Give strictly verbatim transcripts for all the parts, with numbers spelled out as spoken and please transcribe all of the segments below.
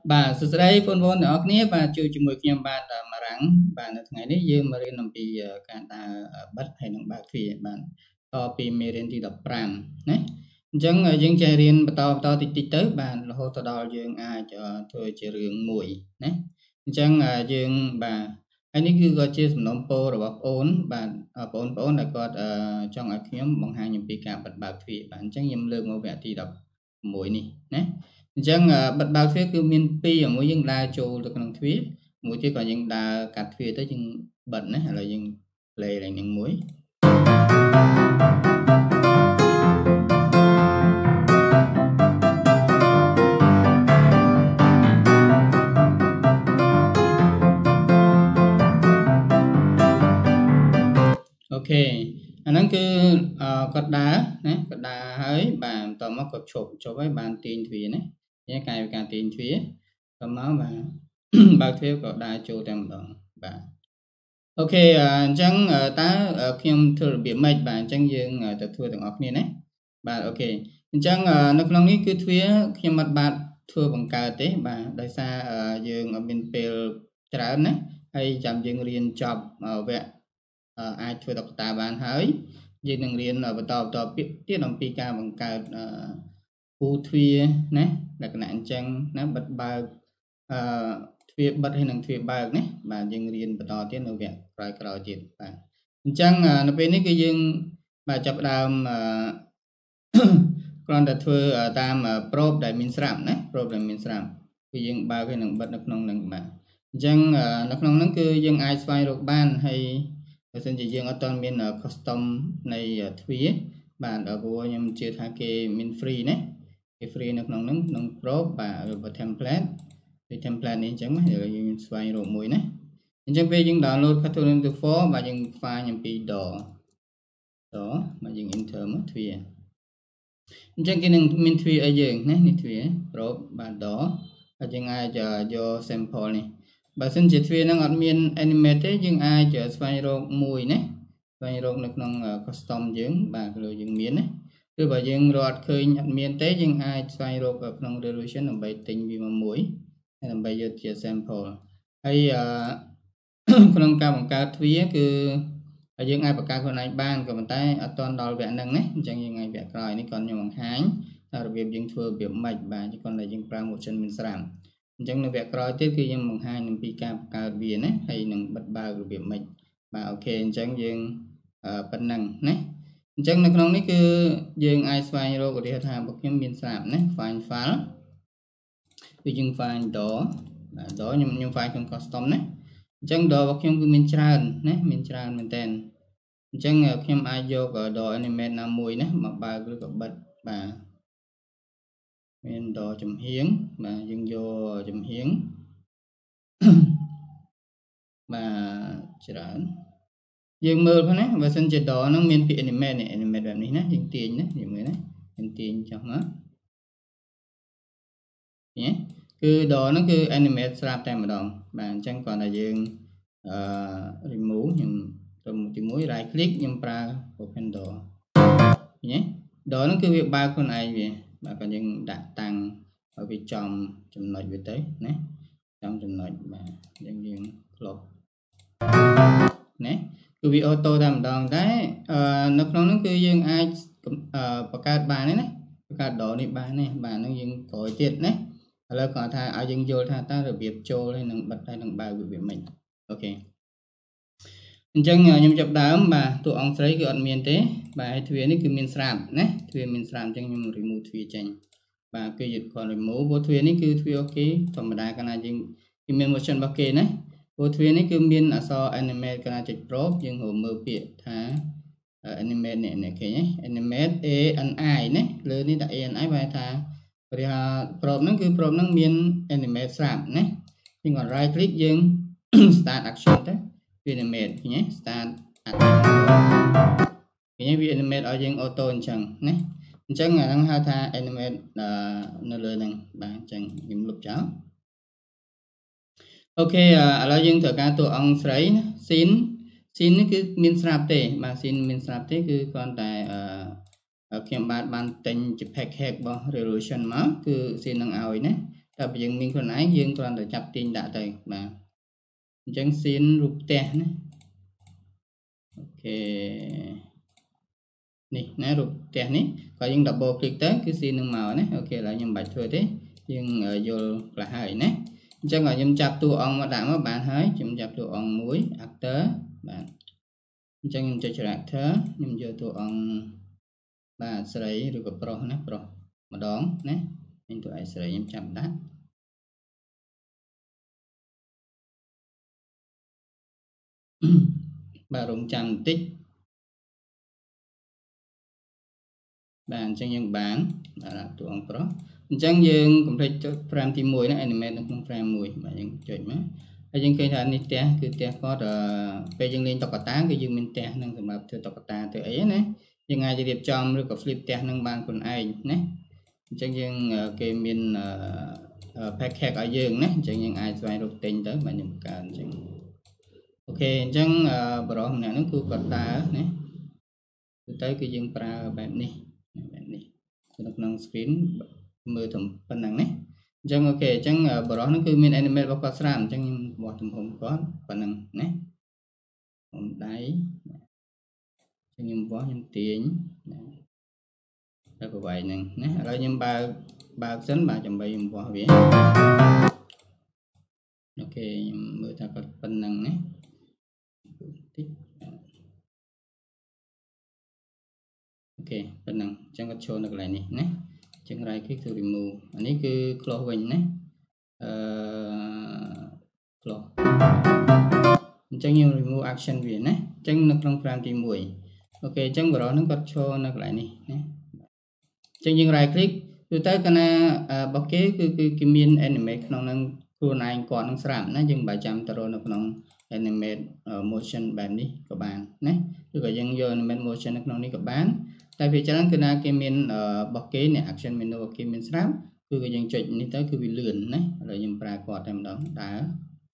បាទសួស្តីបងប្អូនទាំងអស់គ្នាបាទជួយជាមួយខ្ញុំបាទមករាំងបាទនៅថ្ងៃនេះយើងមករៀនអំពីការដើរបិទហើយនឹងបើកទ្វារបាទតពីមេរៀនទី15ណាអញ្ចឹងយើងចេះរៀនបន្តបន្តតិចតិចទៅបាទរហូតទៅដល់យើងអាចធ្វើជារឿងមួយណាអញ្ចឹងយើងបាទហើយនេះគឺក៏ជាសំណុំពររបស់បងប្អូនបាទបងប្អូនដែលគាត់ចង់ឲ្យខ្ញុំបង្ហាញអំពីការបិទបើកទ្វារបាទអញ្ចឹងខ្ញុំលើកមកវគ្គទី16នេះណាអញ្ចឹងបិទបើកទ្វារគឺមានពីរមួយយើងដើរចូលទៅក្នុងទ្វារមួយទៀតក៏យើងដើរកាត់ទ្វារទៅយើងបិទណាឥឡូវយើង play ឡើងនឹងមួយអូខេអាហ្នឹងគឺគាត់ដើរណាគាត់ដើរហើយបាទបន្តមកគាត់ឈប់ឈប់ហើយបានទាញទ្វារណានេះកាយវិការទាញទ្វារតមកបាទបើកទ្វារក៏ដើរចូលតែម្ដងបាទអូខេអញ្ចឹងតើខ្ញុំធ្វើរបៀបម៉េចបាទអញ្ចឹងយើងទៅធ្វើទាំងអស់គ្នាណាបាទអូខេអញ្ចឹងនៅក្នុងនេះគឺទ្វារខ្ញុំអត់បាទធ្វើបង្កើតទេបាទដោយសារយើងអត់មានពេលច្រើនណាហើយចាំយើងរៀនចប់វគ្គអាចធ្វើតុក្កតាបានហើយយើងនឹងរៀនបន្តបន្តទៀតអំពីការបង្កើតគូទ្វារណាលក្ខណៈអញ្ចឹងណាបិទបើកអឺទ្វារបិទហើយនឹងទ្វារបើកណាបាទយើងរៀនបន្តទៀតនៅវគ្គក្រោយក្រោយទៀតបាទអញ្ចឹងនៅពេលនេះគឺយើងបាទចាប់ដើមអឺគ្រាន់តែធ្វើតាម probe ដែលមានស្រាប់ណា probe ដែលមានស្រាប់គឺយើងបើកហើយនឹងបិទនៅក្នុងនឹងបាទអញ្ចឹងនៅក្នុងហ្នឹងគឺយើងអាចស្វែងរកបានហើយបើសិនជាយើងអត់ទាន់មាន custom នៃទ្វារបាទព្រោះខ្ញុំជឿថាគេមាន free ណាគេ free នៅក្នុងហ្នឹងក្នុង probe បាទឬ template ពី template នេះអញ្ចឹងយើងស្វែងរកមួយណាអញ្ចឹងពេលយើង download Catalan ទៅ for បាទយើង find អំពី door door បាទយើង enter មកទ្វារអញ្ចឹងគេនឹងមានទ្វារអីយើងណានេះទ្វារ probe បាទ door ហើយយើងអាចយក sample នេះបើសិនជាទ្វារហ្នឹងអត់មាន animate ទេយើងអាចស្វែងរកមួយណាស្វែងរកនៅក្នុង custom យើងបាទគឺយើងមានណាឬបើយើងរកអត់ឃើញអត់មានទេយើងអាចស្វែងរកក្នុង resolution ដើម្បីទិញវាមកមួយដើម្បីយកជា sample ហើយក្នុងការបង្កើតទ្វារគឺយើងអាចបង្កើតខ្លួនឯងបានក៏ប៉ុន្តែអត់ទាន់ដល់វគ្គហ្នឹងណាអញ្ចឹងយើងឲ្យវគ្គក្រោយនេះគាត់ខ្ញុំបង្ហាញថារបៀបយើងធ្វើរបៀបម៉េចបាទគាត់តែយើងប្រើ motion មានស្រាប់អញ្ចឹងនៅវគ្គក្រោយទៀតគឺយើងបង្ហាញអំពីការបង្កើតវាណាហើយនឹងបិទបើករបៀបម៉េចបាទអូខេអញ្ចឹងយើងប៉ុណ្ណឹងណាអញ្ចឹងនៅក្នុងនេះគឺយើងអាចស្វែងរកឧទាហរណ៍ថារបស់ខ្ញុំមានស្រាប់ណា find file គឺយើង find door បាទ door ខ្ញុំខ្ញុំ find ក្នុង custom ណាអញ្ចឹង door របស់ខ្ញុំគឺមានច្រើនណាមានច្រើនមែនតើអញ្ចឹងខ្ញុំអាចយក door animate ណាមួយណាមកបើកឬក៏បិទបាទមាន door ចំហៀងបាទយើងយកចំហៀងបាទច្រើនយើងមើលផងណាបើសិនជា door ហ្នឹងមានពី animate នេះ animate បែបនេះណាយើងទាញណាយើងមើលណាយើងទាញចុះមកញ៉េគឺ door ហ្នឹងគឺ animate ស្រាប់តែម្ដងបាទអញ្ចឹងគ្រាន់តែយើងអឺ remove ខ្ញុំទៅទីមួយ right click ខ្ញុំប្រើ open door ញ៉េ door ហ្នឹងគឺវាបើកខ្លួនឯងវាបាទក៏យើងដាក់តាំងឲ្យវាចំចំណុចវាទៅណាចំចំណុចបាទយើងយើង close ណាគឺវាអូតូតែម្ដងតែនៅក្នុងហ្នឹងគឺយើងអាចបង្កើតបានទេណាបង្កើត door នេះបានទេបាទហ្នឹងយើងក្រោយទៀតណាឥឡូវគាត់ថាឲ្យយើងយល់ថាតើរបៀបចូលហើយនឹងបិទហើយនឹងបើកវាមិនអូខេអញ្ចឹងខ្ញុំចាប់ដើមបាទតួអង្គស្រីគឺអត់មានទេបាទហើយទ្វារនេះគឺមានស្រាប់ណាទ្វារមានស្រាប់អញ្ចឹងខ្ញុំ remove ទ្វារចេញបាទគឺយើងគាត់ remove ព្រោះទ្វារនេះគឺទ្វារអូខេធម្មតាកាលណាយើងវាមាន motion របស់គេណាព្រោះទ្វារនេះគឺមានអក្សរ animate កាលណាចុច probe យើងរកមើលពាក្យថា animate នេះនេះឃើញទេ animate a n i ណាលើនេះដាក់ a n i បែរថាព្រោះ probe ហ្នឹងគឺ probe ហ្នឹងមាន animate ស្រាប់ណាយើងគាត់ right click យើង start action ទៅវា animate ឃើញទេ start action ឃើញទេវា animate ឲ្យយើង auto អញ្ចឹងណាអញ្ចឹងអាហ្នឹងហៅថា animate នៅលើហ្នឹងបាទអញ្ចឹងខ្ញុំលុបចោលអូខេឥឡូវយើងត្រូវការតួអង្គស្រីណា scene scene នេះគឺមានស្រាប់ទេបាទ scene មានស្រាប់ទេគឺគ្រាន់តែអឺខ្ញុំបាទបានទិញជា package របស់ resolution មកគឺ scene នឹងឲ្យណាតែបើយើងមានខ្លួនឯងយើងគ្រាន់តែចាប់ទាញដាក់ទៅបាទអញ្ចឹង scene រូបផ្ទះណាអូខេនេះណារូបផ្ទះនេះក៏យើង double click ទៅគឺ scene នឹងមកណាអូខេឥឡូវខ្ញុំមិនបាច់ធ្វើទេយើងយល់ខ្លះហើយណាអញ្ចឹងខ្ញុំចាប់តួអង្គមកដាក់មកបានហើយខ្ញុំចាប់តួអង្គមួយ actor បាទអញ្ចឹងខ្ញុំចុច character ខ្ញុំយកតួអង្គបាទស្រីឬក៏ប្រុសណាប្រុសម្ដងណាខ្ញុំតួឯស្រីខ្ញុំចាប់ដាក់បាទរងចាំបន្តិចបាទអញ្ចឹងយើងបានបាទតួអង្គប្រុសអញ្ចឹងយើង complete ចុច frame ទីមួយណា animate នៅក្នុង frame មួយបាទយើងចុចមកហើយយើងឃើញថានេះផ្ទះគឺផ្ទះគាត់ពេលយើងលេងតុក្កតាគឺយើងមានផ្ទះនឹងសម្រាប់ធ្វើតុក្កតាទៅអីណាយើងអាចរៀបចំឬក៏ flip ផ្ទះនឹងបានខ្លួនឯងណាអញ្ចឹងយើងគេមាន package ឲ្យយើងណាអញ្ចឹងយើងអាចស្វែងរកទិញទៅបាទខ្ញុំបង្កើតអញ្ចឹងអូខេអញ្ចឹងបរិះម្នាក់ហ្នឹងគឺគាត់ដើរណាទៅទៅគឺយើងប្រើបែបនេះបែបនេះនៅក្នុង screen មើលទៅប៉ុណ្ណឹងណាអញ្ចឹងអូខេអញ្ចឹងបរិះហ្នឹងគឺមាន animate របស់គាត់ស្រាប់អញ្ចឹងខ្ញុំបោះទំហំគាត់ប៉ុណ្ណឹងណាខ្ញុំដៃខ្ញុំបោះខ្ញុំទាញណាទៅប្រវែងហ្នឹងណាឥឡូវខ្ញុំបើកបើកសិនបាទដើម្បីខ្ញុំបោះវាអូខេខ្ញុំមើលថាគាត់ប៉ុណ្ណឹងណាតិចអូខេប៉ុណ្ណឹងអញ្ចឹងគាត់ចូលនៅកន្លែងនេះណាអញ្ចឹង right click to remove អានេះគឺ close វិញណាអឺ close អញ្ចឹងខ្ញុំ remove action វាណាអញ្ចឹងនៅក្នុង frame ទីមួយអូខេអញ្ចឹងបរិះហ្នឹងគាត់ចូលនៅកន្លែងនេះណាអញ្ចឹងយើង right click ទៅទៅកាលណារបស់គេគឺគឺគេមាន animate ក្នុងហ្នឹងខ្លួនឯងគាត់នឹងស្រាប់ណាយើងមិនបាច់ចាំទៅរកនៅក្នុង animate motion បែបនេះក៏បានណាឬក៏យើងយក animate motion នៅក្នុងនេះក៏បានតែវាច្រើនគឺណាគេមានរបស់គេនេះ action menu របស់គេមានស្រាប់គឺយើងចុចនេះទៅគឺវាលឿនណាឥឡូវខ្ញុំប្រើគាត់តែម្ដងដើរ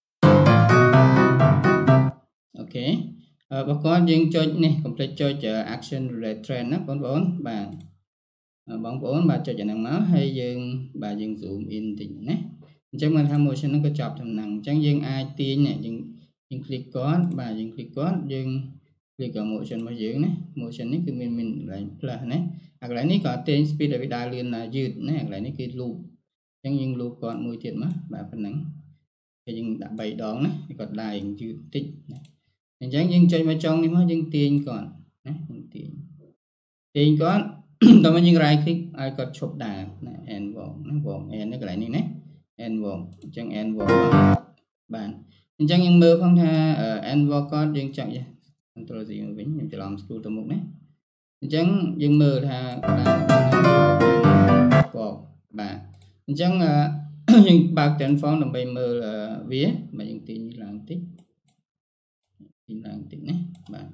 អូខេរបស់គាត់យើងចុចនេះ complete ចុច action relate trend ណាបងប្អូនបាទបងប្អូនបាទចុចអាហ្នឹងមកហើយយើងបាទយើង zoom in តិចណាអញ្ចឹងមកថា motion ហ្នឹងក៏ចប់ដំណឹងអញ្ចឹងយើងអាចទាញនេះយើងយើង click គាត់បាទយើង click គាត់យើង click ក៏ motion របស់យើងណា motion នេះគឺមានមានកន្លែង plus ណាអាកន្លែងនេះក៏ទាញ speed ឲ្យវាដើរលឿនយឺតណាអាកន្លែងនេះគឺ loop អញ្ចឹងយើង loop គាត់មួយទៀតមកបាទប៉ុណ្ណឹងហើយយើងដាក់បីដងណាហើយគាត់ដើរយឺតតិចណាអញ្ចឹងយើងចុចមកចុងនេះមកយើងទាញគាត់ណាយើងទាញទាញគាត់តោះមកយើង right click ឲ្យគាត់ឈប់ដើរណា end walk ណា walk end នៅកន្លែងនេះណា end walk អញ្ចឹង end walk បាទអញ្ចឹងយើងមើលផងថា end walk គាត់យើងចុច control Z មកវិញខ្ញុំច្រឡំ scroll ទៅមុខណាអញ្ចឹងយើងមើលថាដើរ walk បាទអញ្ចឹងយើងបើក transform ដើម្បីមើលវាបាទយើងទាញឡើងតិចទាញឡើងតិចណាបាទ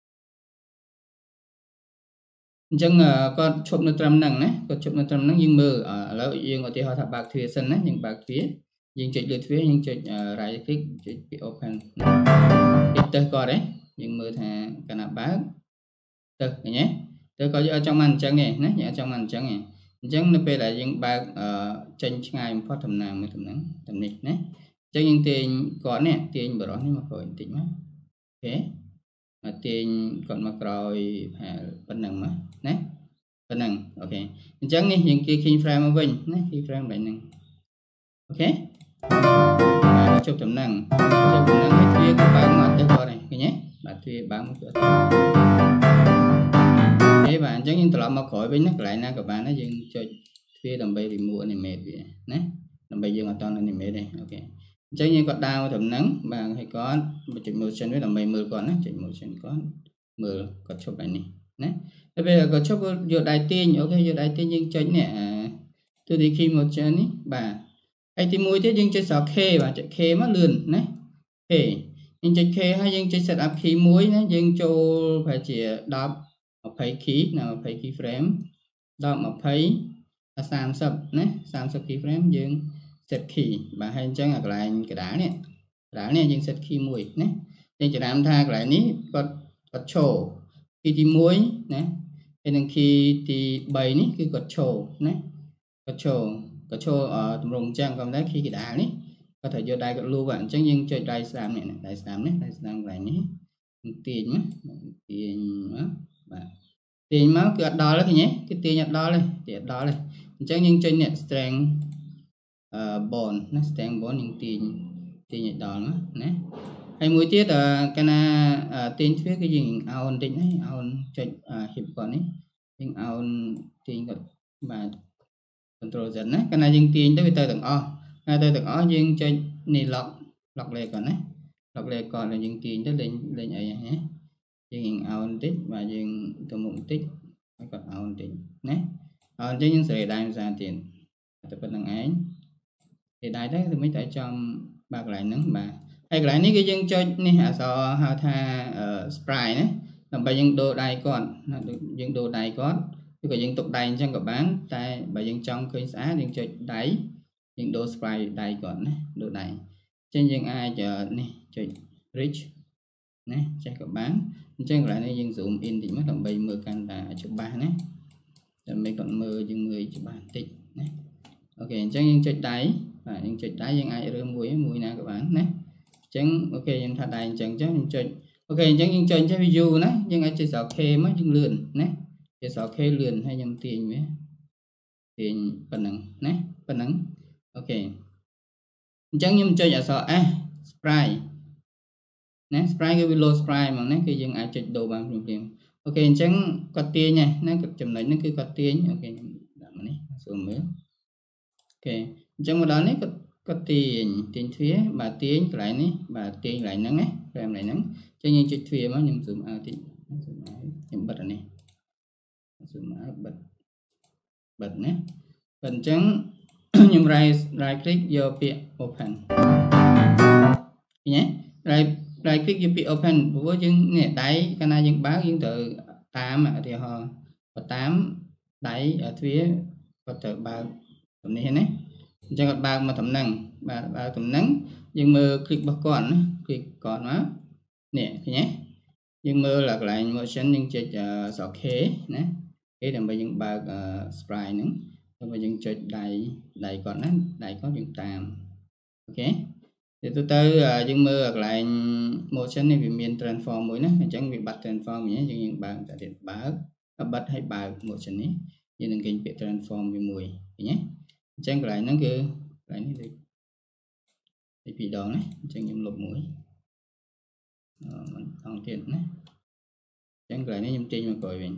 អញ្ចឹងគាត់ឈប់នៅត្រឹមហ្នឹងណាគាត់ឈប់នៅត្រឹមហ្នឹងយើងមើលឥឡូវយើងឧទាហរណ៍ថាបើកទ្វារសិនណាយើងបើកទ្វារយើងចុចលើទ្វារយើងចុច right click ចុចពី open គេទៅគាត់ទេយើងមើលថាកាលណាបើកទៅឃើញទេទៅគាត់យកចង់មកអញ្ចឹងទេណាយកចង់មកអញ្ចឹងទេអញ្ចឹងនៅពេលដែលយើងបើកចេញឆ្ងាយបំផុតដំណាំមួយដំណឹងតំនេះណាអញ្ចឹងយើងទាញគាត់នេះទាញបរិះនេះមកក្រោយបន្តិចមកអូខេទាញគាត់មកក្រោយប៉ុណ្ណឹងមកណាប៉ុណ្ណឹងអូខេអញ្ចឹងនេះយើងគេ key frame មកវិញណា key frame បែបហ្នឹងអូខេបាទជប់ដំណឹងជប់ដំណឹងឲ្យទ្វារគឺបើកមកទៅគាត់នេះឃើញទេបាទទ្វារបើកមកទៅអូខេបាទអញ្ចឹងយើងត្រឡប់មកក្រោយវិញណាកន្លែងណាក៏បានដែរយើងចុចទ្វារដើម្បី remove animate វាណាដើម្បីយើងអត់ត animate ទេអូខេអញ្ចឹងយើងគាត់ដើរមកត្រឹមហ្នឹងបាទហើយគាត់មកចុច motion វាដើម្បីមើលគាត់ណាចុច motion គាត់មើលគាត់ឈប់ឯនេះណាតែពេលគាត់ឈប់យកដៃទាញអូខេយកដៃទាញយើងចុចនេះអាទូទី key motion នេះបាទហើយទីមួយទៀតយើងចុចស្រក K បាទចុច K មកលឿនណា K យើងចុច K ហើយយើងចុច set up key មួយណាយើងចូលប្រហែលជាដប់ 20 key ណា20 key frame ដប់20 30ណា30 key frame យើង set key បាទហើយអញ្ចឹងអាកន្លែងកណ្ដាលនេះកណ្ដាលនេះយើង set key មួយណាយើងចំណាំថាកន្លែងនេះគាត់គាត់ឈរ key ទីមួយណាហើយនឹង key ទី3នេះគឺគាត់ឈរណាគាត់ឈរ có cho ở tầm rồng trang còn đấy khi cái đá này có thể vô đây có lưu bạn chẳng nhưng chơi đây làm này này đây làm này đây làm lại nhé tiền nhé tiền đó và tiền máu cứ đo đấy nhé cái tiền nhặt đo lên tiền đo lên chẳng nhưng chơi nhặt strength bond nó strength bond những tiền tiền nhặt đo nó nè hay mũi tiết là cái na tiền phía cái gì ao định ấy ao chơi hiệp còn ấy nhưng ao tiền và control dẫn đấy cái này dương tiền tới tới tầng o ngay tới tầng o dương chơi nì lọc lọc lệ còn đấy lọc lệ còn là dương tiền tới lên lên ấy nhé dương ao tích và dương từ mục tích còn ao tích nhé ao chơi những sợi đai ra tiền tập phần thằng ấy thì đai đấy thì mới tại trong bạc lại nắng mà hay lại ní cái dương chơi ní hạ so hạ tha sprite đấy làm bài dương đồ đai còn dương đồ đai có cái dân tục đầy trong các bán tại bài dân trong khơi xã dân chơi đáy những đồ spray đầy còn đồ đầy trên dân ai chờ nè chơi rich nè cho các bán trên lại này dân zoom in thì mất đồng bảy mươi can là chụp ba nè rồi mấy còn mưa dân mười chụp ba tích nè ok trên dân chơi đáy và dân chơi đáy dân ai rơi mũi mũi nào các bạn nè chẳng ok dân thà đầy chẳng chắc dân chơi ok chẳng dân chơi cho video nè dân ai chơi sọ khe mới dân lượn nè cái sọ khe lượn hay nhầm tiền với tiền phần nắng nè phần nắng ok chẳng nhầm chơi giả sọ à spray nè spray cái video spray mà nè cái dân ai chơi đồ bằng dùng tiền ok chẳng có tiền nha nè cái chấm này nó cứ có tiền ok làm này xuống nữa ok trong một đó nè có có tiền tiền phía bà tiền lại nè bà tiền lại nắng ấy em lại nắng cho nên chơi phía mà nhầm dùng à tiền nhầm bật này bật bật nhé phần trắng nhưng right right click your page open nhé right right click your page open với những nè đáy cái này những báo những từ tám thì họ có tám đáy ở phía có từ ba tầm này nhé cho các bạn mà tầm năng và ba tầm nắng nhưng mà click vào còn click còn nó nè nhé nhưng mơ là lại motion nhưng chơi sọ khế nè cái làm bây những ba spray nữa bây giờ chơi đầy đầy còn nó đầy có những tạm ok thì tôi tới nhưng mơ lại motion này vì miền transform mới nữa chẳng bị bật transform nhé nhưng những bạn tại điện báo bật hay bài motion này như đừng kinh bị transform vì mùi nhé chẳng lại nó cứ lại nó đi bị đó này chẳng những lục mũi mình hoàn thiện đấy chẳng lại nó nhầm trên mà coi mình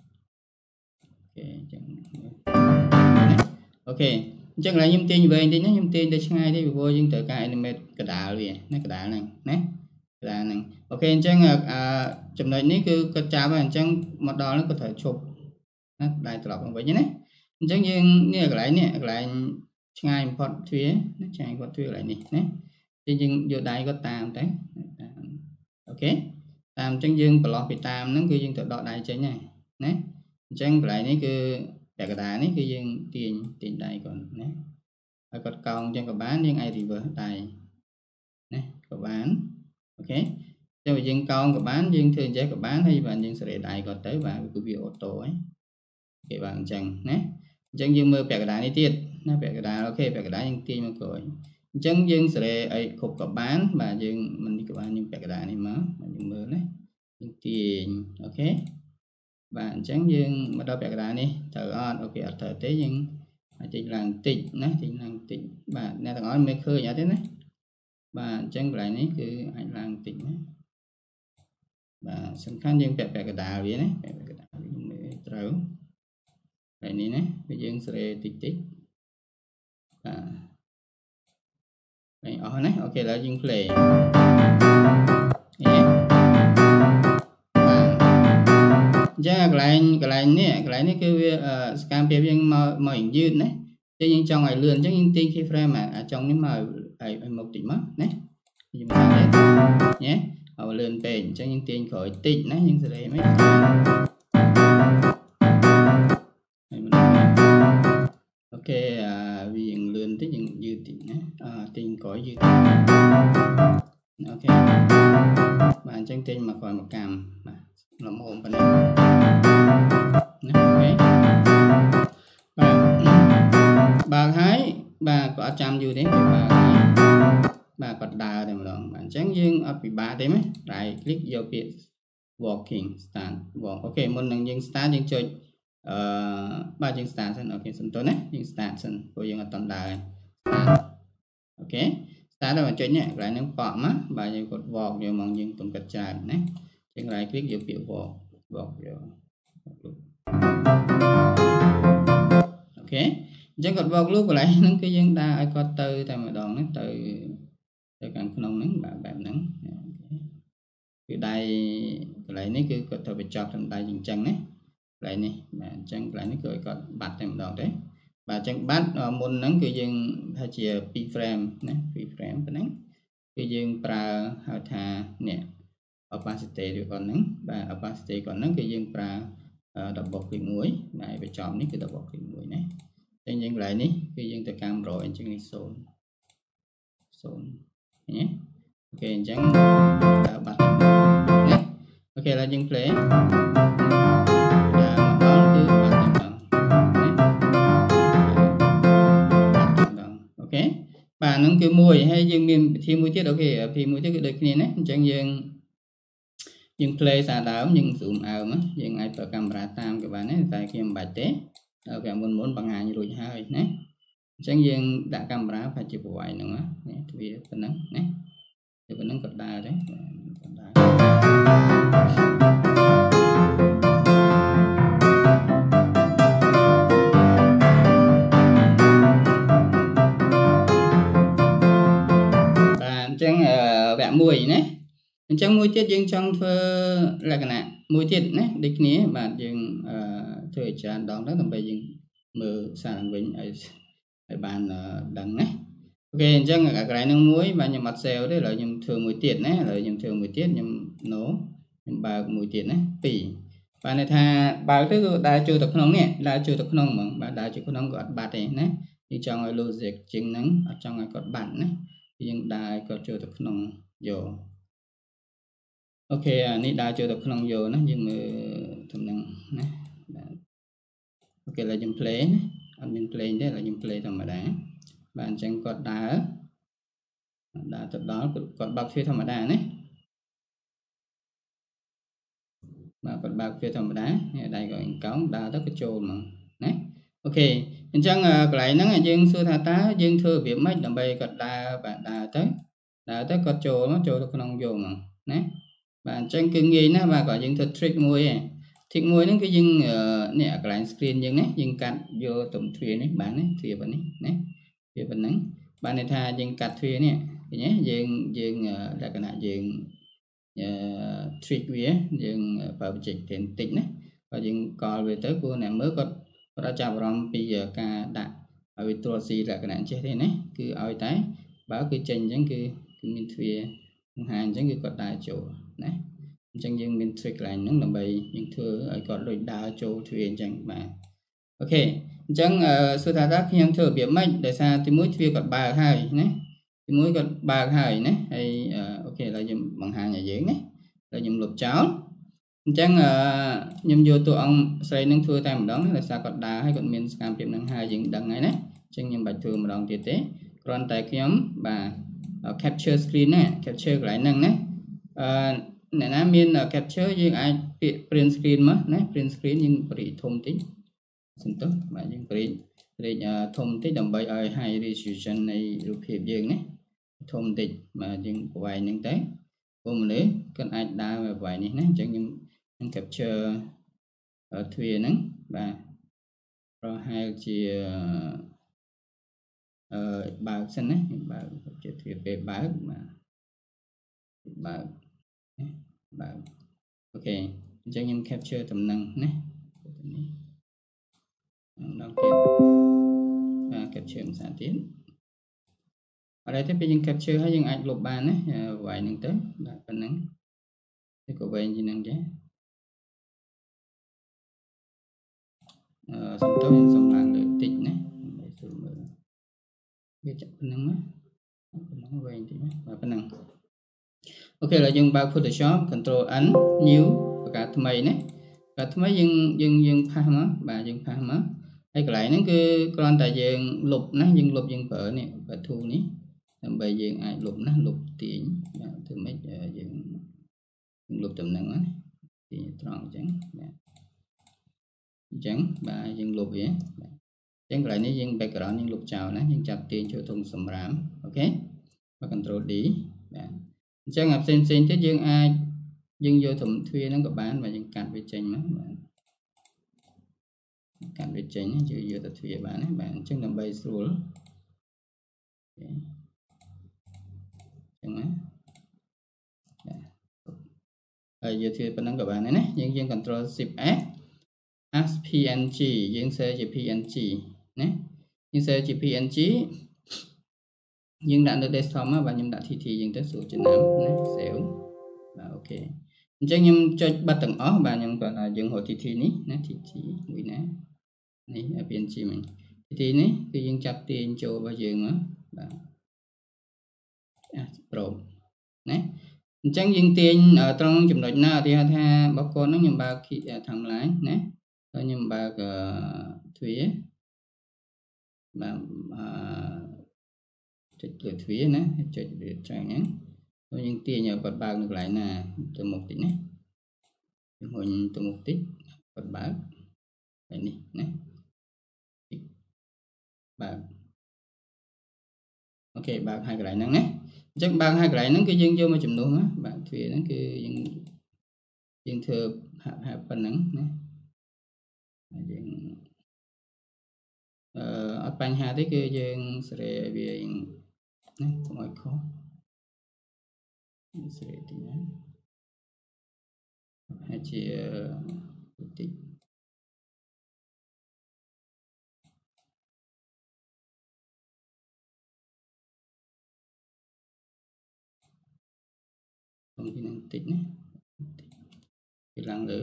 ok chắc là nhâm tin về thì nó nhâm tin để ngay đi vô nhưng tự cái animate cái đá liền nó cái đá này nè cái đá này ok chắc là chụp này ní cứ cái cháo và chẳng một đó nó có thể chụp nó lại tự lọc vậy nhé chắc như như cái lại nè lại ngay một phía nó chạy một phía lại nè nè nhưng vô đây có tam đấy ok tam chân dương block bị tam nó cứ dương tự đọ đây chơi này nè chẳng lại ní cứ để cái đá ní cứ dương tiền tiền đây còn nè và còn còn cho các bán nhưng ai thì vừa đây nè các bán ok cho dương con các bán dương thường chế các bán hay và dương sẽ để đây còn tới và cái video ô tô ấy các bạn chẳng nè chẳng dương mơ bẻ cái đá ní tiết nó bẻ cái đá ok bẻ cái đá nhưng tiền mà cười chẳng dương sẽ để ấy khục các bán và dương mình đi các bạn nhưng bẻ cái đá này mà dương mơ đấy dương tiền ok bạn chẳng dương mà đâu bẻ cái đá này thở on ok thở tế nhưng chỉ là tịnh nó chỉ là tịnh bạn này thằng nói mới khơi nhá thế này bạn chẳng lại này cứ anh làm tịnh đấy và sân khăn dương bẻ bẻ cái đá vậy đấy bẻ cái đá mới trâu cái này này bây giờ sẽ tích tích à này ở này ok là dương play cái lại cái lại nè cái lại nè cứ scan phim nhưng mà mà hình dư đấy cho nhưng trong ngày lượn cho những tin khi frame mà ở trong cái mà ở một tỷ mất đấy nhé ở lượn bền cho những tin khỏi tịnh đấy nhưng sẽ mấy ok vì những lượn tới những dư tịnh đấy tin khỏi dư ok bạn chân tin mà khỏi một cam mà làm ổn phần này ok bạn bạn hãy có ở trăm vô đấy bà bà còn đào thì mà đòn bạn trắng dương ở bị ba thế mấy right click vô biệt walking start walk ok muốn năng dương start dương chơi ba dương start sân ok sân tối này dương start sân của dương ở toàn đài start ok start là chơi nhẹ lại nó phỏng á bà dương cột walk vô mong dương cùng cật trái này trên right click vô biệt walk walk vô ok chẳng còn vào lúc lại nó cái dân ta ai có từ tại mà đòn nó từ từ càng không nắng bạn bạn nắng cái đây lại nó cứ có thời bị chọc trong tay dừng chân đấy lại này mà chân lại nó cười có bạch tại mà đòn đấy và chân bắt môn nắng cái dân thay chia pi frame này pi frame cái nắng cái dân pra hao thà nè opacity được còn nắng và opacity còn nắng cái dân pra đập bọc cái muối này phải chọn những cái đập bọc cái muối này trên những lại ní khi dân từ cam rồi trên này số số nhé ok chẳng đã bật nhé ok là dân play đã đó cứ bật ok và nó cứ mùi hay dân miền thì mùi tiết ok thì mùi tiết được này nhé chẳng dân dân play xa đảo nhưng zoom out mà dân ai vào camera tam các bạn ấy tại khi bài tế ở cái muốn muốn bằng hàng rồi hai nè chẳng riêng đã camera phải chụp hoài nữa nè vì phần nắng nè thì phần nắng cột đà đấy và chẳng vẽ mùi nè chẳng mùi tiết dương trong thơ là cái này mùi tiết nè đích ní bạn dương thời gian đó đó là bây giờ mở sang bình ở bàn đằng này ok chẳng là cái năng muối và nhầm mặt xèo đấy là nhầm thường mùi tiết này là nhầm thường mùi tiết nhầm nấu nhầm bà mùi tiết này tỉ và này tha bà thứ đã chưa tập nông nè đã chưa tập nông mà bà đã chưa có nông gọt bát này nè thì trong cái logic chính nắng ở trong cái gọt bản này thì những đã có chưa tập nông vô ok này đã chưa tập nông vô nó nhưng mà thầm năng này ok là dùng play này anh dùng play đấy là dùng play thầm đá bạn chẳng cột đá đã từ đó cột bạc phía thầm đá này mà cột bạc phía thầm đá đây gọi cống đá tất cái trồn mà đấy ok mình chẳng lại nó là dương xưa thà tá dương thưa việc mấy đồng bay cột đá bạn đá tới đá tới cột trồn nó trồn nó không vô mà đấy bạn chẳng cứ nghĩ nó và gọi dương thật trick mùi thì mùi nó cái dương nè cái line screen dương này dương cắt vô tụm thuyền này bạn ấy thuyền bạn ấy này thuyền bạn nắng bạn này tha dương cắt thuyền nè nhé dương dương là cái nào dương trick vía dương vào dịch tiền tịnh này và dương còn về tới cô này mới có có chào rong bây giờ cả đã ở bên tua xì là cái nạn chết thế này cứ ở tái báo cứ chân chẳng cứ cứ mình thuyền hàng chẳng cứ có đại chỗ này chẳng những mình trick lại nó là bày những thứ ở còn đôi đá chỗ thuyền chẳng mà ok chẳng sự thả tác khi em thử biểu mệnh để sao thì mỗi thuyền còn ba hai nhé thì mỗi còn ba hai nhé hay ok là dùng bằng hàng nhà giếng nhé là dùng lục cháo chẳng nhầm vô tụi ông xây nâng thua tay một đó là sao còn đá hay còn miền scam tiệm nâng hai dựng đằng này đấy chẳng nhầm bài thường một đồng tiết tế còn tại khi em và capture screen này capture lại nâng đấy này là miền capture nhưng ai print screen mà này print screen nhưng bị thông tin xin tốt mà nhưng bị bị thông tin đồng bay ở hai resolution này được hiệp dương này thông tin mà nhưng vài những cái hôm nữa cần ai đa về vài này này chẳng những những capture ở thuyền nắng và rồi hai chỉ ở bao xanh đấy bao thuyền về báo mà báo bạn ok chẳng những capture tầm năng nhé đầu tiên và capture sản tiến ở đây tiếp bên capture hay những ảnh lục bàn đấy vài năng tới là phần năng cái của bên gì năng chứ xong tối xong làng được tịnh đấy cái chậm phần năng nó về thì và phần năng ok là dùng bao Photoshop Control ấn new và cả thay này cả thay dừng dừng dừng pha mà bà dừng pha mà ហើយកន្លែងហ្នឹងគឺគ្រាន់តែយើងលុបណាយើងលុបយើងប្រើនេះបើធូនេះដើម្បីយើងអាចលុបណាលុបទាញបាទធ្វើម៉េចយើងយើងលុបតំណែងណាទាញត្រង់អញ្ចឹងបាទអញ្ចឹងបាទយើងលុបវាបាទអញ្ចឹងកន្លែងនេះយើង background យើងលុបចោលណាយើងចាប់ទាញចូលធុងសម្រាមអូខេបាទ control D បាទអញ្ចឹងអាផ្សេងផ្សេងទៀតយើងអាចយើងយកធំទ្វារហ្នឹងក៏បានបាទយើងកាត់វាចេញមកបាទកាត់វាចេញយើងយកទៅទ្វារបានណាបាទអញ្ចឹងដើម្បីស្រួលអូខេអញ្ចឹងណាបាទហើយយកទ្វារប៉ុណ្ណឹងក៏បានដែរណាយើងយើង control shift S as png យើង save ជា png ណាយើង save ជា png យើងដាក់នៅ desktop មកបាទខ្ញុំដាក់ tt យើងទៅសួរចំណាំណា save បាទអូខេអញ្ចឹងខ្ញុំចុចបិទទាំងអស់បាទខ្ញុំគាត់ថាយើងរក tt នេះណា tt មួយណានេះ png មិញ tt នេះគឺយើងចាប់ទាញចូលរបស់យើងមកបាទអា probe ណាអញ្ចឹងយើងទាញត្រង់ចំណុចណាឧទាហរណ៍ថាបកកនហ្នឹងខ្ញុំបើក timeline ណាហើយខ្ញុំបើកទ្វារបាទអឺចុចលើទ្វារណាចុចលើចែកហ្នឹងហើយយើងទាញឲ្យគាត់បើកនៅកន្លែងណាទៅមុខតិចណាយើងហុញទៅមុខតិចគាត់បើកហើយនេះណាបើកអូខេបើកហើយកន្លែងហ្នឹងណាអញ្ចឹងបើកហើយកន្លែងហ្នឹងគឺយើងយកមកចំនួនណាបាទទ្វារហ្នឹងគឺយើងយើងធ្វើហាក់ហាក់ប៉ុណ្ណឹងណាយើងអឺអត់បញ្ហាទេគឺយើងសេរីវាណាកុំឲ្យខុសសេរីតិចណាហើយជាតិចខ្ញុំទីនឹងតិចណាពីឡើងលើ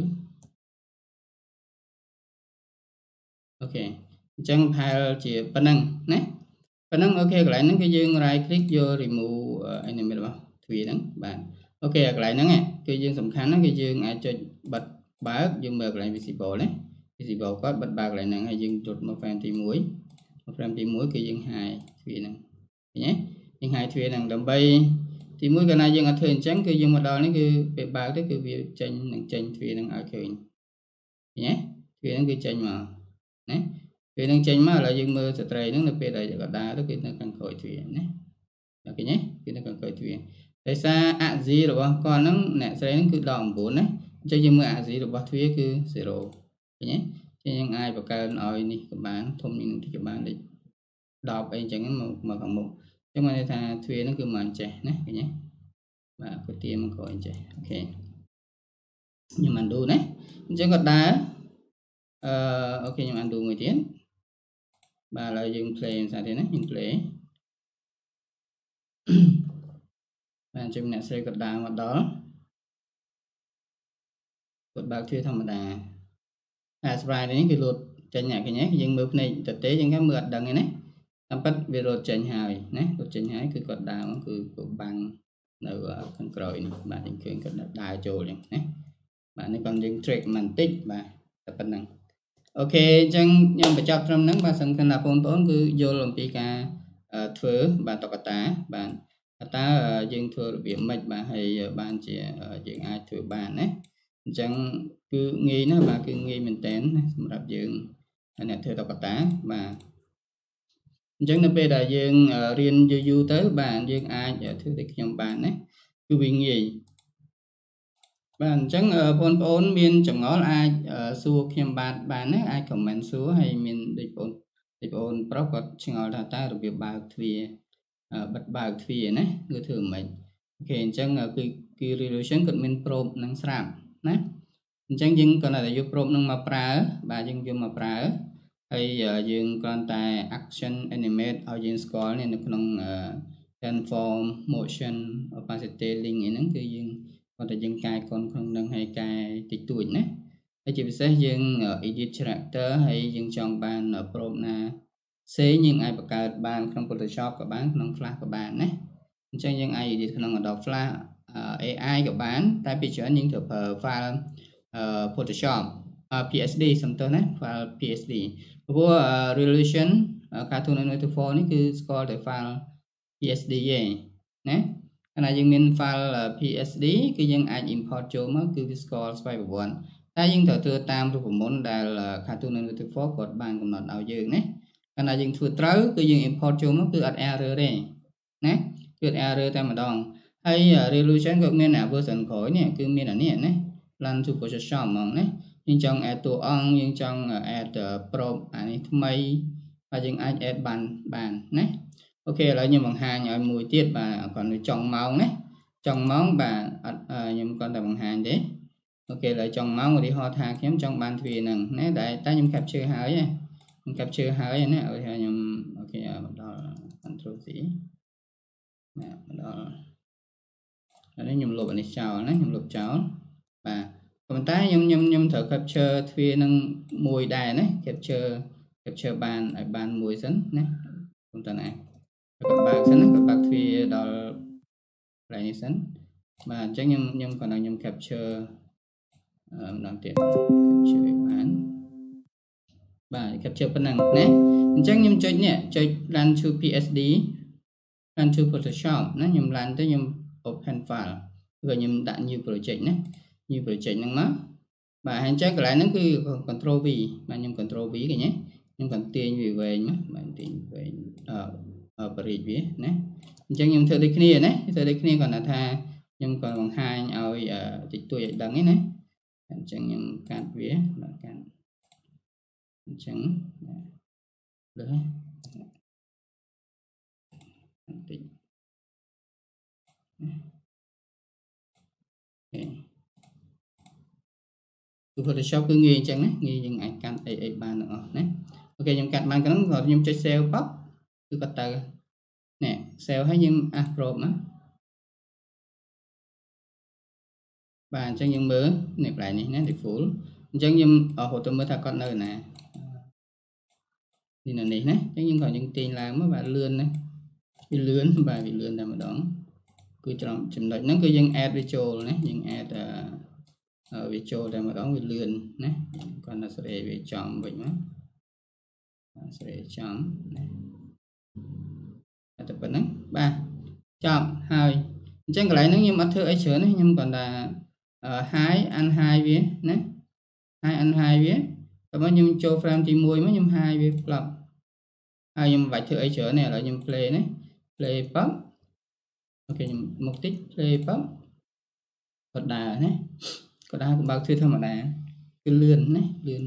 អូខេអញ្ចឹងផែលជាប៉ុណ្ណឹងណាប៉ុណ្ណឹងអូខេកន្លែងហ្នឹងគឺយើង right click យក remove animate របស់ទ្វារហ្នឹងបាទអូខេកន្លែងហ្នឹងគឺយើងសំខាន់ណាគឺយើងអាចចុចបិទបើកយើងមើលកន្លែង visible ណា visible គាត់បិទបើកកន្លែងហ្នឹងហើយយើងចុចមក frame ទី1មក frame ទី1គឺយើងហាយទ្វារហ្នឹងឃើញទេយើងហាយទ្វារហ្នឹងដើម្បីទី1កាលណាយើងអត់ធ្វើអញ្ចឹងគឺយើងមកដល់នេះគឺពេលបើកទៅគឺវាចេញនឹងចេញទ្វារហ្នឹងឲ្យឃើញឃើញទេទ្វារហ្នឹងគឺចេញមកណាពេលហ្នឹងចេញមកឥឡូវយើងមើលស្ត្រីហ្នឹងនៅពេលដែលកដាទៅគឺនៅខាងក្រោយទ្វារណាឃើញទេគឺនៅខាងក្រោយទ្វារដោយសារអក្សររបស់គាត់ហ្នឹងអ្នកស្រីហ្នឹងគឺដក9ណាអញ្ចឹងយើងមើលអក្សររបស់ទ្វារគឺ0ឃើញទេអញ្ចឹងយើងអាចបង្កើនឲ្យនេះក៏បានធំនេះនឹងតិចក៏បានលេខ10អីអញ្ចឹងមកមកខាងមុខអញ្ចឹងមានន័យថាទ្វារហ្នឹងគឺមិនចេះណាឃើញទេបាទក៏ទាមកក្រោយចេះអូខេខ្ញុំ undo ណាអញ្ចឹងក៏ដើរអឺអូខេខ្ញុំ undo មួយទៀតបាទឥឡូវយើង play ភាសាទៀតណាយើង play បាទអញ្ចឹងអ្នកស្រីក៏ដើរមកដល់គាត់បើកទ្វារធម្មតាអា sprite នេះគឺលោតចេញឃើញទេយើងមើលភ្នែកទៅទេយើងមើលអត់ដឹងទេណាតាមពិតវារត់ចេញហើយណារត់ចេញហើយគឺគាត់ដើរមកគឺគាត់បាំងនៅខាងក្រោយនេះបាទយើងឃើញគាត់ដើរចូលអញ្ចឹងណាបាទនេះគាត់យើង track បន្តិចបាទតែប៉ុណ្្នឹងអូខេអញ្ចឹងខ្ញុំបញ្ចប់ត្រឹមហ្នឹងបាទសង្ឃឹមថាបងប្អូនគឺយល់អំពីការធ្វើបាទតុក្កតាបាទតើយើងធ្វើរបៀបម៉េចបាទហើយបានជាយើងអាចធ្វើបានណាអញ្ចឹងគឺងាយណាស់បាទគឺងាយមែនតើណាសម្រាប់យើងអ្នកធ្វើតុក្កតាបាទអញ្ចឹងនៅពេលដែលយើងរៀនយូរយូរទៅបាទយើងអាចធ្វើដូចខ្ញុំបានណាគឺវាងាយបាទអញ្ចឹងបងប្អូនមានចម្ងល់អាចសួរខ្ញុំបានបានណាអាច comment សួរហើយមានដូចបងដូចបងប្រុសគាត់ឆ្ងល់ថាតើរបៀបបើកទ្វារបិទបើកទ្វារណាគឺធ្វើមិនអូខេអញ្ចឹងគឺគឺ resolution គាត់មាន probe នឹងស្រាប់ណាអញ្ចឹងយើងគ្រាន់តែយក probe នឹងមកប្រើបាទយើងយកមកប្រើហើយយើងគ្រាន់តែ action animate ឲ្យយើងស្គាល់នេះនៅក្នុង transform motion opacity link ហ្នឹងគឺយើងគាត់តែយើងកែកូនក្នុងនឹងហើយកែតិចតួចណាហើយជាពិសេសយើង edit character ហើយយើងចង់បាន probe ណាផ្សេងយើងអាចបង្កើតបានក្នុង Photoshop ក៏បានក្នុង Flash ក៏បានណាអញ្ចឹងយើងអាច edit ក្នុង Adobe Flash เอ ไอ ក៏បានតែពីច្រើនយើងត្រូវប្រើ file Photoshop psd សំទោសណា file psd ព្រោះ resolution Cartoon ninety-four នេះគឺស្គាល់តែ file psd ឯងណាខណៈយើងមាន file psd គឺយើងអាច import ចូលមកគឺវាស្គាល់ស្វ័យប្រវត្តិតែយើងត្រូវធ្វើតាមរូបមន្តដែល Cartoon ninety-four គាត់បានកំណត់ឲ្យយើងណាខណៈយើងធ្វើត្រូវគឺយើង import ចូលមកគឺអត់ error ទេណាគឺ error តែម្ដងហើយ resolution ក៏មាន version ក្រោយនេះគឺមានអានេះណា plan to Photoshop ហ្មងណាយើងចង់ add តួអង្គយើងចង់ add prop អានេះថ្មីហើយយើងអាច add បានបានណាអូខេឥឡូវខ្ញុំបង្ហាញឲ្យមួយទៀតបាទគាត់នៅចុងម៉ោងណាចុងម៉ោងបាទអត់ខ្ញុំគាត់តែបង្ហាញទេអូខេឥឡូវចុងម៉ោងឧទាហរណ៍ថាខ្ញុំចង់បានទ្វារហ្នឹងណាតែតែខ្ញុំ capture ហើយខ្ញុំ capture ហើយណាឧទាហរណ៍ខ្ញុំអូខេបន្តដល់ control C ណាបន្តដល់ហើយខ្ញុំលុបអានេះចោលណាខ្ញុំលុបចោលបាទប៉ុន្តែខ្ញុំខ្ញុំខ្ញុំត្រូវ capture ទ្វារនឹងមួយដែរណា capture capture បានឲ្យបានមួយសិនណាប៉ុន្តែណាគាត់បើកសិនណាគាត់បើកទ្វារដល់កន្លែងនេះសិនបាទអញ្ចឹងខ្ញុំខ្ញុំគាត់ឲ្យខ្ញុំ capture ម្ដងទៀត capture បានបាទ capture ប៉ុណ្ណឹងណាអញ្ចឹងខ្ញុំចុចនេះចុច run to psd run to Photoshop ណាខ្ញុំ run ទៅខ្ញុំ open file ឬខ្ញុំដាក់ new project ណា new project ហ្នឹងមកបាទហើយអញ្ចឹងកន្លែងហ្នឹងគឺ control V បាទខ្ញុំ control V ឃើញទេខ្ញុំគាត់ទាញវាវែងមកបាទទាញវែងអឺបរិយាវាណាអញ្ចឹងខ្ញុំធ្វើដូចគ្នាណាធ្វើដូចគ្នាគាត់ថាខ្ញុំគាត់បង្ហាញឲ្យតិចតួចឲ្យដឹងឯណាអញ្ចឹងខ្ញុំកាត់វាបាទកាត់អញ្ចឹងលើបន្តិចអូខេ Photoshop គឺងាយអញ្ចឹងណាងាយយើងអាចកាត់អីអីបានទាំងអស់ណាអូខេខ្ញុំកាត់បានក៏ខ្ញុំចុច save បបគឺគាត់ទៅនេះ save ហើយយើងអាស crop ណាបាទអញ្ចឹងយើងមើលនេះកន្លែងនេះណា default អញ្ចឹងខ្ញុំរហូតទៅមើលថាគាត់នៅណានេះនៅនេះណាអញ្ចឹងយើងក៏យើងទាញឡើងមកបាទលឿនណាវាលឿនបាទវាលឿនតែម្ដងគឺត្រង់ចំណុចហ្នឹងគឺយើង add វាចូលណាយើង add វាចូលតែម្ដងវាលឿនណាគាត់នៅសេរីវាចំវិញមកសេរីចំណាតែប៉ុណ្ណឹងបាទចប់ហើយអញ្ចឹងកន្លែងហ្នឹងខ្ញុំអត់ធ្វើអីច្រើនទេខ្ញុំគ្រាន់តែ high unhigh វាណា high unhigh វាតែមកខ្ញុំចូល frame ទីមួយមកខ្ញុំ high វាផ្លាប់ហើយខ្ញុំមិនបាច់ធ្វើអីច្រើនទេឥឡូវខ្ញុំ play ណា play ប៉បអូខេខ្ញុំមកតិច play ប៉បគាត់ដើរណាគាត់ដើរបើកទ្វារធម្មតាគឺលឿនណាលឿន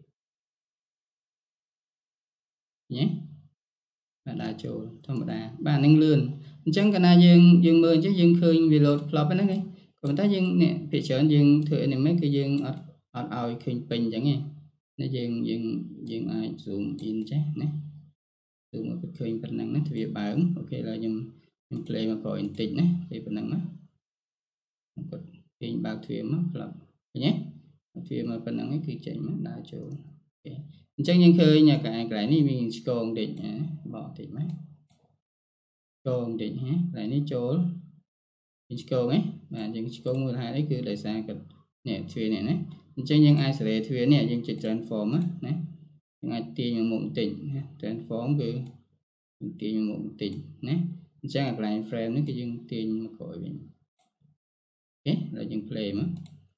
ញ៉េបាទដើរចូលធម្មតាបាទនឹងលឿនអញ្ចឹងកាលណាយើងយើងមើលអញ្ចឹងយើងឃើញវា load flop ហ្នឹងគេប៉ុន្តែយើងនេះភាគច្រើនយើងធ្វើ animate គឺយើងអត់អត់ឲ្យឃើញពេញអញ្ចឹងទេណាយើងយើងយើងអាច zoom in ចេះណា zoom មកឃើញប៉ុណ្ណឹងណាទ្វារបើកអូខេឥឡូវខ្ញុំខ្ញុំ play មកក្រោយបន្តិចណាplay ប៉ុណ្ណឹងណាគាត់ទាញបើកទ្វារមក flop ឃើញទេទ្វារមកប៉ុណ្ណឹងគឺចេញមកដើរចូលអូខេអញ្ចឹងយើងឃើញកន្លែងកន្លែងនេះមានឆ្កងតិចបកតិចមកឆ្កងតិចហ៎កន្លែងនេះចូលមានឆ្កងហ៎បាទយើងឆ្កងមូលហេតុអីគឺដោយសារគាត់នេះទ្វារនេះណាអញ្ចឹងយើងអាចសេរីទ្វារនេះយើងចុច transform ណាយើងអាចទាញមកមុខបន្តិចណា transform គឺទាញមកមុខបន្តិចណាអញ្ចឹងកន្លែង frame នេះគឺយើងទាញមកក្រោយវិញអូខេហើយយើង play មក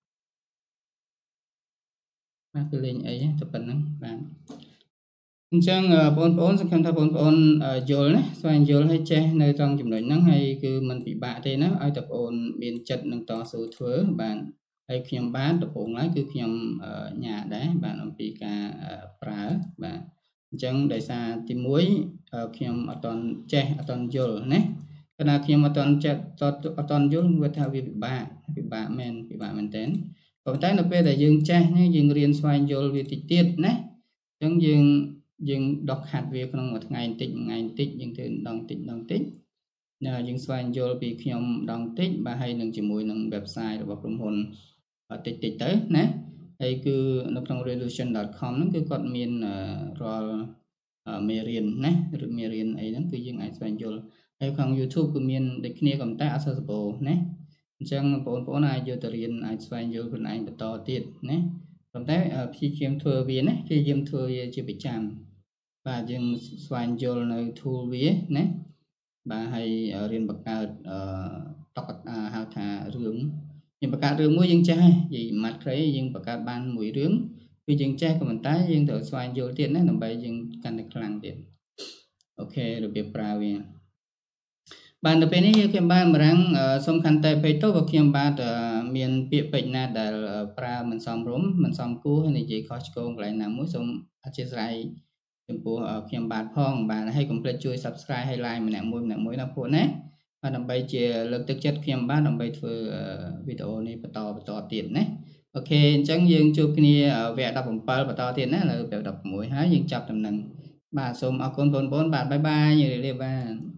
បាទគឺលេងអីទៅប៉ុណ្ណឹងបាទអញ្ចឹងបងប្អូនសង្ឃឹមថាបងប្អូនយល់ណាស្វែងយល់ហើយចេះនៅត្រង់ចំណុចហ្នឹងហើយគឺมันពិបាកទេណាឲ្យតែបងប្អូនមានចិត្តនឹងតស៊ូធ្វើបាទហើយខ្ញុំបានដំបូងឡើយគឺខ្ញុំញ៉ាដែរបាទអំពីការប្រើបាទអញ្ចឹងដោយសារទីមួយខ្ញុំអត់តន់ចេះអត់តន់យល់ណាគណៈខ្ញុំអត់តន់ចេះអត់តន់យល់វាថាវាពិបាកពិបាកមែនពិបាកមែនតើប៉ុន្តែនៅពេលដែលយើងចេះយើងរៀនស្វែងយល់វាតិចទៀតណាអញ្ចឹងយើងយើងដកខាត់វាក្នុងមួយថ្ងៃបន្តិចថ្ងៃបន្តិចយើងធ្វើដងតិចដងតិចណាយើងស្វែងយល់ពីខ្ញុំដងតិចបាទហើយនឹងជាមួយនឹង website របស់ក្រុមហ៊ុនតិចតិចទៅណាហើយគឺនៅក្នុង resolution dot com ហ្នឹងគឺគាត់មានរាល់មេរៀនណាឬមេរៀនអីហ្នឹងគឺយើងអាចស្វែងយល់ហើយក្នុង YouTube គឺមានដូចគ្នាក៏តែអត់សូវសម្បូរណាអញ្ចឹងបងប្អូនអាចយកទៅរៀនអាចស្វែងយល់ខ្លួនឯងបន្តទៀតណាប៉ុន្តែព្យាយាមធ្វើវាណាព្យាយាមធ្វើវាជាប្រចាំបាទយើងស្វែងយល់នៅ tool វាណាបាទហើយរៀនបង្កើតអឺតុក្កតាហៅថារឿងយើងបង្កើតរឿងមួយយើងចេះហើយនិយាយម៉ាត់ខ្លីយើងបង្កើតបានមួយរឿងគឺយើងចេះក៏ប៉ុន្តែយើងត្រូវស្វែងយល់ទៀតណាដើម្បីយើងកាន់តែខ្លាំងទៀតអូខេរបៀបប្រើវាបានទៅពេលនេះខ្ញុំបានបរាំងសូមខន្តីអភ័យទោសបើខ្ញុំបាទមានពាក្យពេចន៍ណាដែលប្រើមិនសមរម្យមិនសមគួរហើយនិយាយខុសឆ្គងកន្លែងណាមួយសូមអធិស្ឋានចំពោះខ្ញុំបាទផងបាទហើយកុំភ្លេចជួយ Subscribe ហើយ Like ម្នាក់មួយម្នាក់មួយណាពួកណាបាទដើម្បីជាលើកទឹកចិត្តខ្ញុំបាទដើម្បីធ្វើវីដេអូនេះបន្តបន្តទៀតណាអូខេអញ្ចឹងយើងជួបគ្នាវគ្គដប់bảyបន្តទៀតណាឥឡូវវគ្គដប់៦ហើយយើងចាប់ដំណឹងបាទសូមអរគុណបងប្អូនបាទបាយបាយជម្រាបលាបាទ